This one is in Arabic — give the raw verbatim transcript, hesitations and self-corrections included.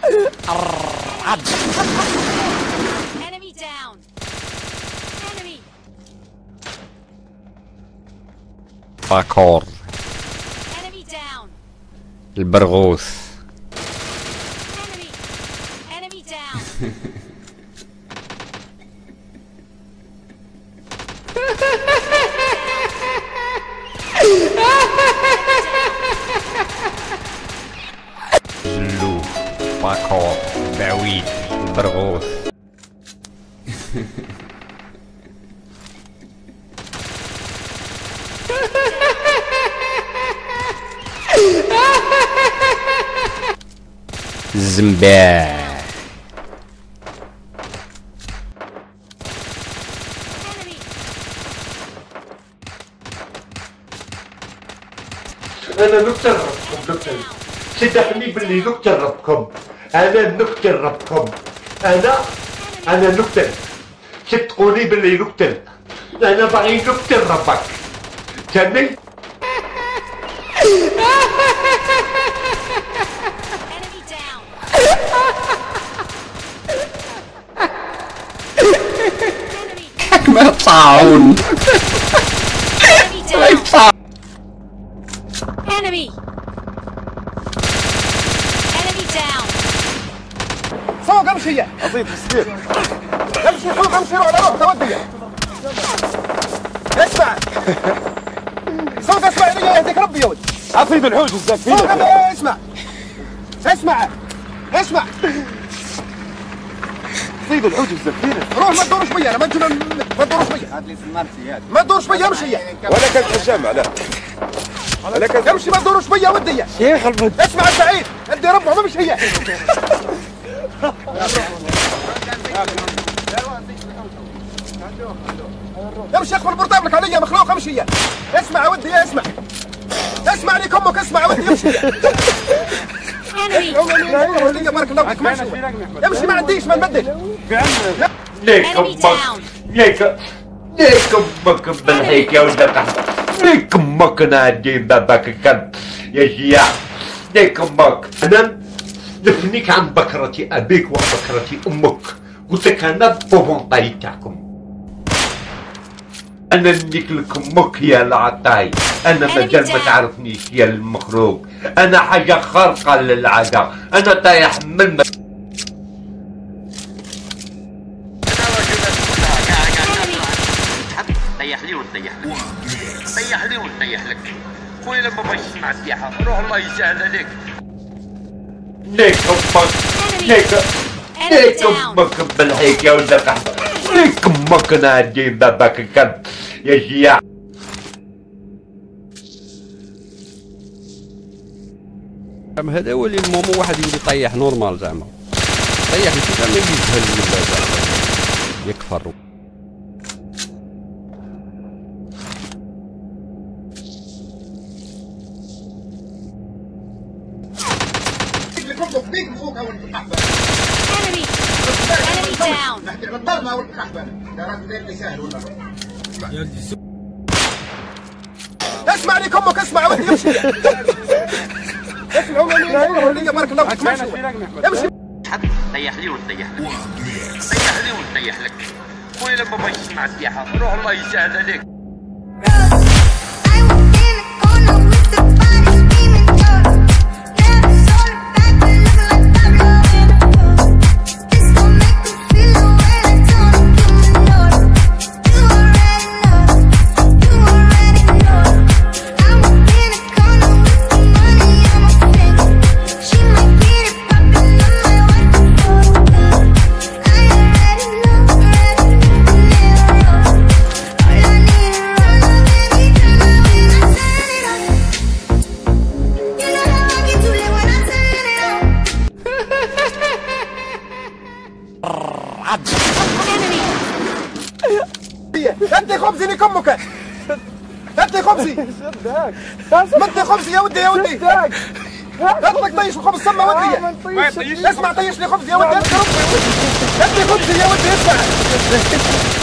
Enemy down. Enemy. باكور. Enemy down. البرغوث. Enemy. Enemy down. جلو. باكور. بعويد. البرغوث. الزنباع. انا نقتل ربكم نقتل صدقني باللي نقتل ربكم انا نقتل ربكم انا انا نقتل صدقوني باللي نقتل انا باغي نقتل ربك فهمني حكمة طاعون. Enemy. Enemy down. فوق امشي اضيف السير امشي فوق امشي روح على روح تودي اسمع صوت اسمع لي يهديك ربي يا ولد اصيد الحوش الزكي فوق اسمع اسمع اسمع صيد الحوج الزكي روح ما تدورش بيا انا ما تجي ما تدورش بيا هات لي سمارتي ما تدورش بيا امشي ولا كنت الجامع لا ولا كنت امشي ما تدورش بيا ودي شيخ الفد اسمع سعيد ادي ربع ما مش هي امشي اخبر برطابلك علي يا مخلوق امشي اسمع ودي اسمع اسمع لي كمك اسمع ودي امشي بارك الله فيك امشي ما عنديش ما نبدل ليك امك ليك ليك امك بالهيك يا ولد القحط ليك امك نادي باباك الكلب يا جياع ليك امك انا نفنيك عن بكرتي ابيك وبكرتي امك قلت لك انا بوفونطاي تاعكم انا نديك لك امك يا العطاي انا مازال ما تعرفنيش يا المخروق انا حاجه خارقه للعاده انا طايح من الم... طيح لي ونطيح لك طيح لي ونطيح لك خويا لما بغيتش تسمع الطيحه روح الله يسهل عليك ليك امك ليك ليك امك بالهيك يا ولد القحط ليك امك نادي باباك الكلب يا جياع هذا هو اللي المهم واحد يولي يطيح نورمال زعما طيح ماشي زعما يجهل ولا زعما يكفر اسمع لي كمك اسمع ودي امشي اسمعوا مني بارك الله فيك امشي طيح لي ونطيح لك طيح لي ونطيح لك خويا لما بغيتش تسمع الطيحه روح الله يسهل عليك انت خبزي لي كمك انت خبزي انت خبزي يا ودي يا ودي انت طيش الخبز سما ودي اسمع طيش لي خبز يا ودي انت خبزي يا ودي اسمع